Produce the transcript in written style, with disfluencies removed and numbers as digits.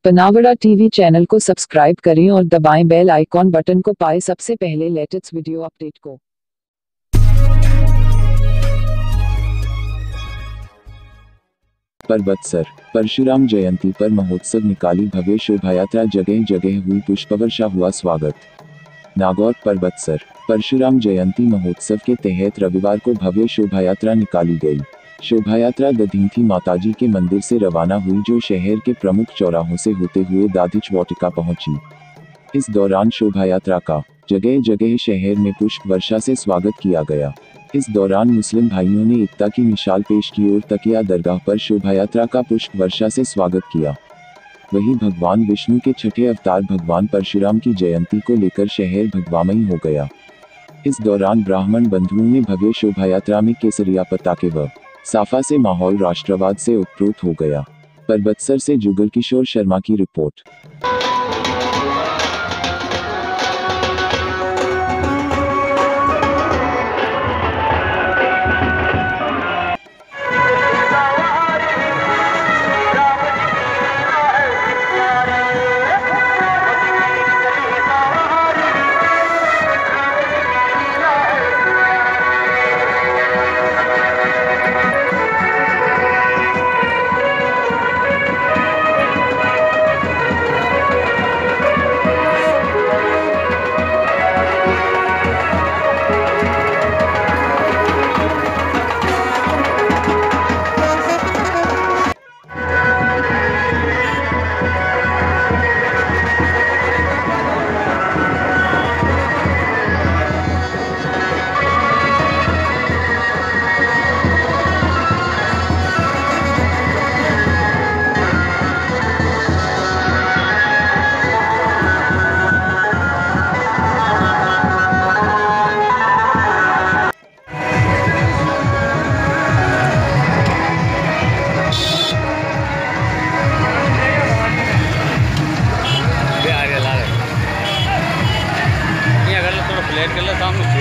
पनावड़ा TV channel को subscribe करें और दबाएं बेल आइकॉन बटन को पाएं सबसे पहले लेटेस्ट वीडियो अपडेट को। परबतसर परशुराम जयंती पर महोत्सव निकाली भव्य शोभायात्रा, जगह जगह हुई पुष्पवर्षा, हुआ स्वागत। नागौर परबतसर परशुराम जयंती महोत्सव के तहत रविवार को भव्य शोभायात्रा निकाली गई। शोभायात्रा दधीमती माताजी के मंदिर से रवाना हुई, जो शहर के प्रमुख चौराहों से होते हुए दाधिच वाटिका पहुंची। इस दौरान शोभायात्रा का जगह जगह शहर में पुष्प वर्षा से स्वागत किया गया। इस दौरान मुस्लिम भाइयों ने एकता की मिसाल पेश की और तकिया दरगाह पर शोभायात्रा का पुष्प वर्षा से स्वागत किया। वहीं भगवान विष्णु के छठे अवतार भगवान परशुराम की जयंती को लेकर शहर भगवामयी हो गया। इस दौरान ब्राह्मण बंधुओं ने भव्य शोभायात्रा में केसरिया पताके व साफा से माहौल राष्ट्रवाद से ओतप्रोत हो गया। परबतसर से जुगल किशोर शर्मा की रिपोर्ट। प्लेट कर ले सामने।